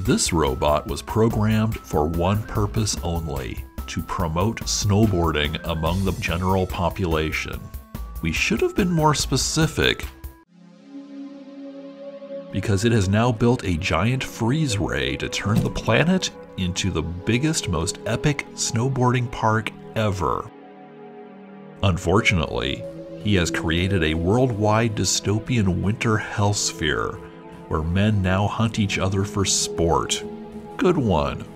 This robot was programmed for one purpose only: to promote snowboarding among the general population. We should have been more specific, because it has now built a giant freeze ray to turn the planet into the biggest, most epic snowboarding park ever. Unfortunately, he has created a worldwide dystopian winter hellsphere where men now hunt each other for sport. Good one.